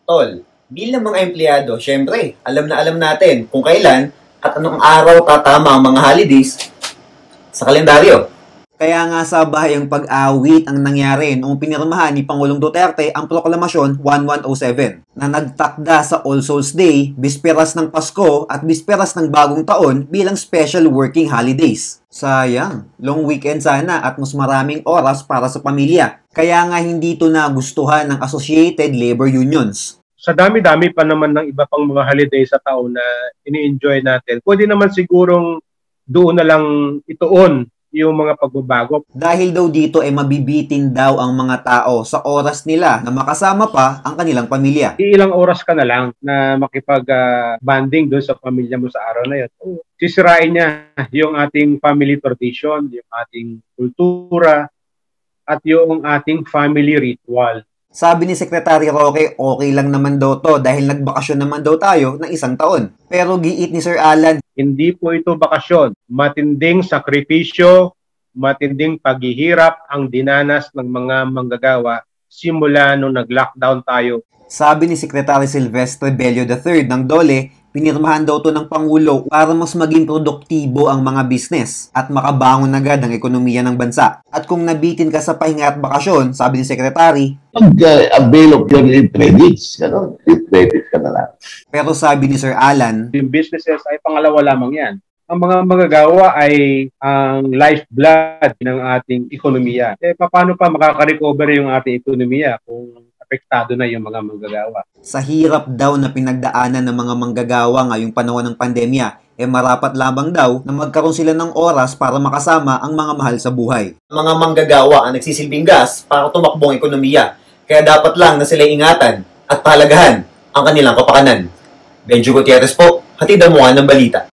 Tol, bilang mga empleyado, syempre, alam na alam natin kung kailan at anong araw tatama ang mga holidays sa kalendaryo. Kaya nga sa bahayang pag-awit ang nangyari noong pinirmahan ni Pangulong Duterte ang Proklamasyon 1107 na nagtakda sa All Souls Day, bisperas ng Pasko at bisperas ng Bagong Taon bilang special working holidays. Sayang, long weekend sana at mas maraming oras para sa pamilya. Kaya nga hindi ito nagustuhan ng Associated Labor Unions. Sa dami-dami pa naman ng iba pang mga holiday sa taon na ini-enjoy natin, pwede naman sigurong doon na lang ituon yung mga pagbabago. Dahil daw dito ay mabibitin daw ang mga tao sa oras nila na makasama pa ang kanilang pamilya. Ilang oras ka na lang na makipag-banding doon sa pamilya mo sa araw na yun. Sisirain niya yung ating family tradition, yung ating kultura, at yung ating family ritual. Sabi ni Secretary Roque, okay lang naman daw to dahil nagbakasyon naman daw tayo ng isang taon. Pero giit ni Sir Alan, hindi po ito bakasyon. Matinding sakripisyo, matinding paghihirap ang dinanas ng mga manggagawa simula nung nag-lockdown tayo. Sabi ni Secretary Silvestre Bello III ng DOLE, pinirmahan daw to ng Pangulo para mas maging produktibo ang mga business at makabangon agad ang ekonomiya ng bansa. At kung nabitin ka sa pahinga at bakasyon, sabi ni Secretary, avail of your leave credits. Leave credits ka na lang. Pero sabi ni Sir Alan, yung businesses ay pangalawa lamang yan. Ang mga manggagawa ay ang lifeblood ng ating ekonomiya. Paano pa makaka-recover yung ating ekonomiya kung apektado na yung mga manggagawa? Sa hirap daw na pinagdaanan ng mga manggagawa ngayong panahon ng pandemya, marapat lamang daw na magkaroon sila ng oras para makasama ang mga mahal sa buhay. Mga manggagawa ang nagsisilbing gas para tumakbong ekonomiya, kaya dapat lang na sila ingatan at pahalagahan ang kanilang kapakanan. Benjo Gutierrez po, hatid ang mga ng balita.